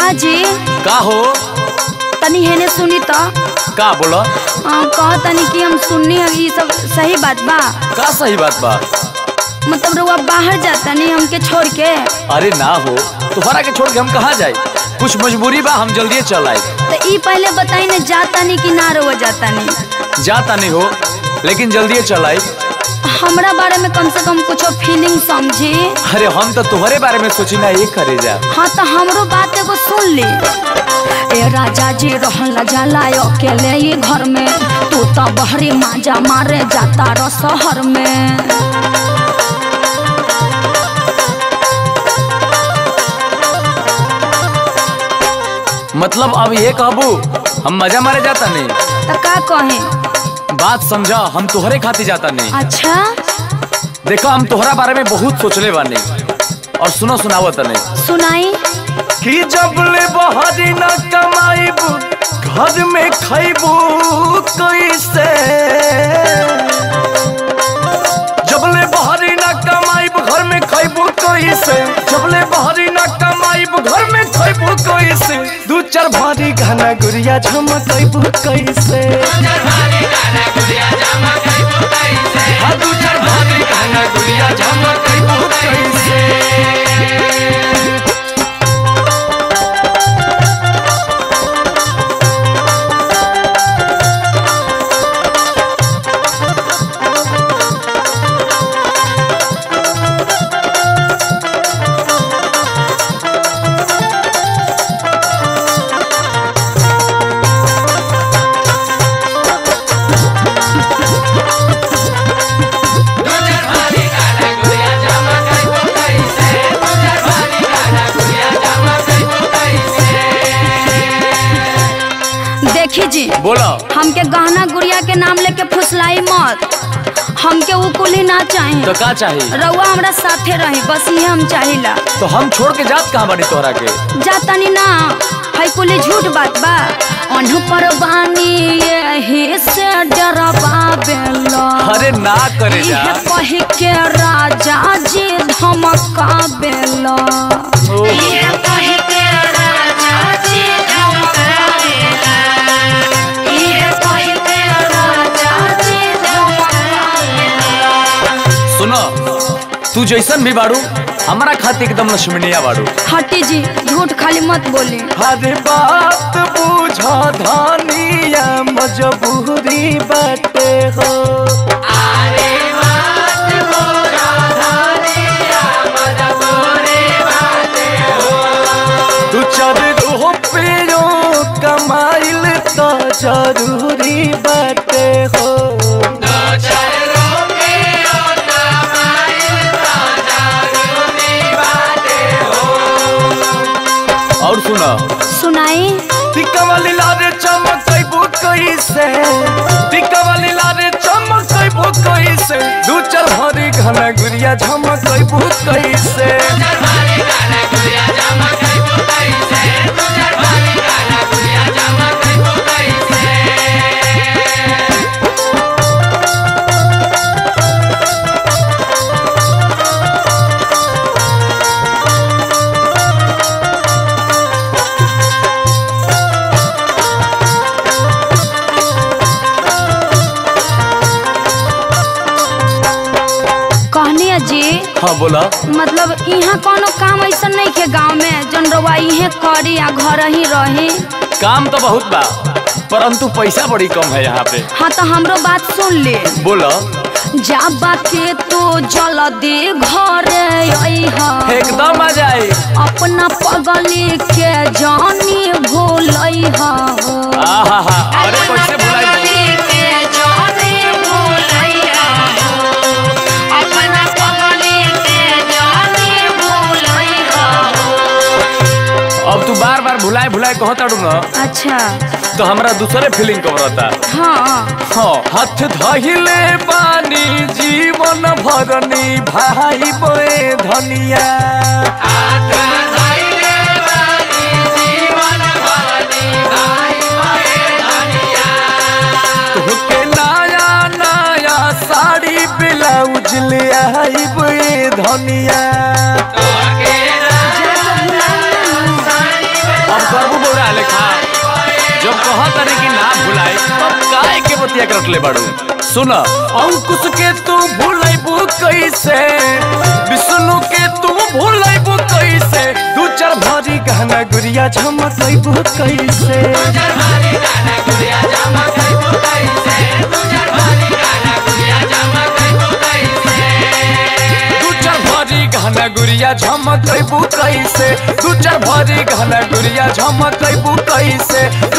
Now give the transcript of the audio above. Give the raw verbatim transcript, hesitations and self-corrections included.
हाँ जी। का हो? तनी हेने सुनी तो का बोला? कह तनी कि हम सुननी है ये सब सही बात बा? का सही बात बा? मतलब रउआ बाहर जाता नहीं हमके छोड़ के? अरे ना हो, तुम्हारा के छोड़ के हम कहाँ जाए? कुछ मजबूरी बा, हम जल्दी चल आए। तो ये पहले बताई ना, जाता नहीं कि ना रउआ जाता नहीं? जाता नहीं हो, लेकिन जल्दी चल आए। हमरा बारे में कम से कम कुछ फीलिंग समझी। अरे हम तो तुम्हारे बारे में सोची ना, ये करे जा। हाँ तो हमरो बात एगो सुन ली। ए राजा जी रहला जाला अकेले ये घर में, तू तो बहरी माजा मारे जाता रो शहर में। मतलब अब ये कहबू हम मजा मारे जाता नहीं? तो का कहे? बात समझा, हम तुहरे खातिर जाता नहीं। अच्छा देखो हम तुहरा बारे में बहुत सोचले बानी, और सुनो सुनावत नहीं। सुनाई। कि जब ले बहरी न कमाईबू, घर में खैबू कैसे? जब ले बहरी न कमाईबू, घर में खैबू कैसे? जब ले बहरी न कमाईबू, घर में खैबू कैसे? दू चार भारी गाना गुड़िया झमकैबू कैसे? हाँ दू चार भारी गाना गुड़िया झमकैबू कैसे? जी बोला। हमके गहना गुड़िया के नाम लेके फुसलाई मत, हमके वो कुली ना चाहिए। तो का चाहिए? रउआ हमरा साथे रही, बस ये हम चाहिला। तो हम छोड़ के जात कहाँ बानी तोहरा के? जाता नहीं ना, है कुली झूठ बात बा। अनु पर बानी यही से डरबा बेला। अरे ना करे जा। ये कही के राजा जी धमका बेला। ये कही के राजा जी धमका बेला। ये कही के राजा जी धमका बेला। सुनो, तू जैसन भी बाड़ू, हमारा खातिर एकदम लक्ष्मणिया बाड़ू। हटी जी, झूठ खाली मत बोली। हर बात बुझा धानिया, मजबूरी बाटे हो। अरे बात बुझा धानिया, मजबूरी बाटे हो। तू चार रुपयो कमाइल तो जरूरी बाटे हो। और सुना। सुनाई। टिक्का वाली लारे चमकैबू कैसे? टिक्का वाली लारे चमकैबू कैसे? दू चार भारी गाना गुड़िया झमकैबू कैसे? जी हाँ बोला। मतलब यहाँ कोनो काम ऐसा नहीं के गांव में जन रवा इहे करी या घर ही रही? काम तो बहुत बा, परंतु पैसा बड़ी कम है यहाँ पे। हाँ तो हमरो बात सुन ले। बोला। जाबा के तो जल्दी घरे अइहा, एकदम आ जाए। अपना पगली के जानी भूलइहा। आहा हा, अरे कैसे भुलाई? अब तू बार बार भुलाए भुलाए कहता डूंगा। अच्छा तो हमरा दूसरे फीलिंग कबरता। हाँ हाँ, हाथ धहिले बानी जीवन भरनी भाई बोए धनिया। हाथ धहिले बानी जीवन भरनी भाई बोए धनिया। तुके नया नया साड़ी ब्लाउज ले आई बोए धनिया। अब बतिया कर ले बाड़ू सुना अंकुश के तू भूलैबू कैसे विष्णु के तू भूलैबू कैसे दू चार भारी गहना गुड़िया झमकैबू कैसे दू चार भारी गहना गुड़िया झमकैबू कैसे दू चार भारी गहना गुड़िया झमकैबू कैसे दू चार भारी गहना गुड़िया झमकैबू कैसे दू चार भारी गहना गुड़िया झमकैबू कैसे